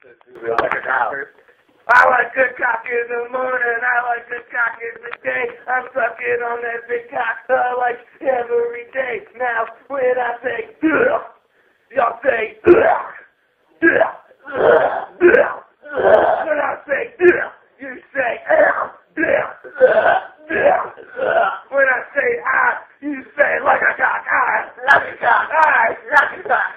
Like a cocker. I like good cock in the morning, I like good cock in the day. I'm sucking on that big cock, like every day. Now, when I say, y'all say, when I say, you say, when I say, you say, like a cock, like a cock, like a cock.